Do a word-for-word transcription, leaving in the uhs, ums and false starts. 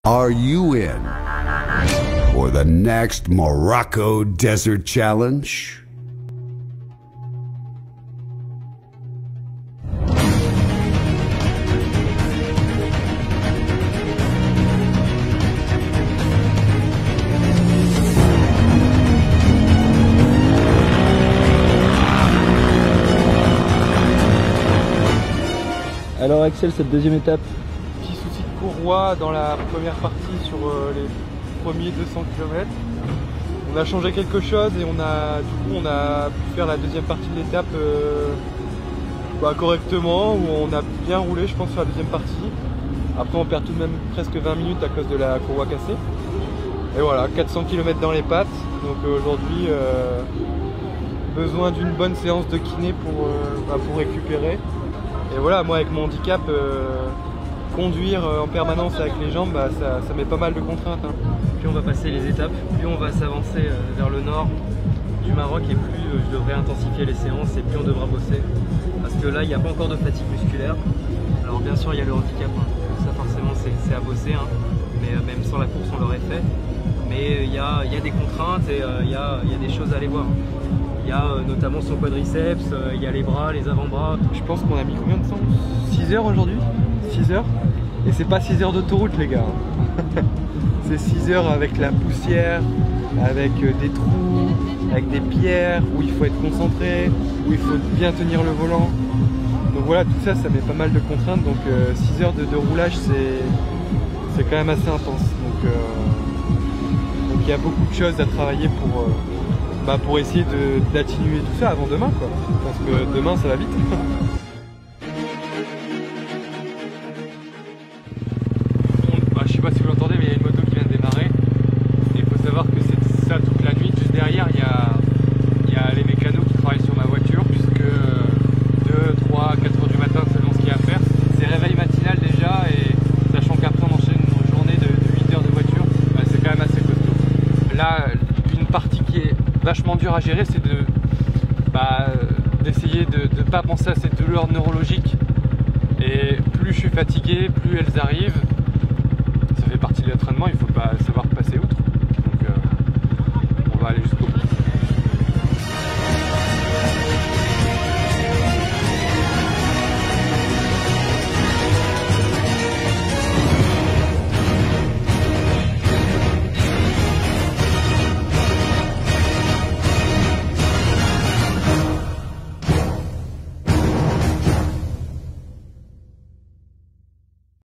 Are you in for the next Morocco Desert Challenge? Alors Axel, cette deuxième étape? Petit souci de courroie dans la première partie sur euh, les premiers deux cents kilomètres. On a changé quelque chose et on a du coup on a pu faire la deuxième partie de l'étape euh, bah, correctement, où on a bien roulé je pense sur la deuxième partie. Après on perd tout de même presque vingt minutes à cause de la courroie cassée. Et voilà, quatre cents kilomètres dans les pattes. Donc euh, aujourd'hui euh, besoin d'une bonne séance de kiné pour, euh, bah, pour récupérer. Et voilà, moi avec mon handicap, euh, conduire en permanence avec les jambes, bah, ça, ça met pas mal de contraintes. Hein. Plus on va passer les étapes, plus on va s'avancer vers le nord du Maroc et plus je devrais intensifier les séances et plus on devra bosser. Parce que là, il n'y a pas encore de fatigue musculaire. Alors bien sûr, il y a le handicap, hein. Ça forcément c'est à bosser, hein. Mais euh, même sans la course, on l'aurait fait. Mais il y a, y a des contraintes et il euh, y, a, y a des choses à aller voir. Il y a euh, notamment son quadriceps, il euh, y a les bras, les avant-bras. Je pense qu'on a mis combien de temps? six heures aujourd'hui? six heures? Et c'est pas six heures d'autoroute les gars. C'est six heures avec la poussière, avec euh, des trous, avec des pierres, où il faut être concentré, où il faut bien tenir le volant. Donc voilà, tout ça, ça met pas mal de contraintes. Donc euh, six heures de, de roulage, c'est quand même assez intense. Donc euh, donc il y a beaucoup de choses à travailler pour... Euh, Bah pour essayer d'atténuer tout ça avant demain quoi, parce que demain ça va vite. Ah, je sais pas si vous l'entendez mais il y a une moto qui vient de démarrer. Et il faut savoir que c'est ça toute la nuit. Juste derrière il y a, il y a les mécanos qui travaillent sur ma voiture, puisque deux, trois, quatre heures du matin selon ce qu'il y a à faire. C'est réveil matinal déjà, et sachant qu'après on enchaîne une journée de, de huit heures de voiture, bah, c'est quand même assez costaud. Là une partie qui est vachement dur à gérer, c'est de bah, d'essayer de ne pas penser à ces douleurs neurologiques. Et plus je suis fatigué, plus elles arrivent.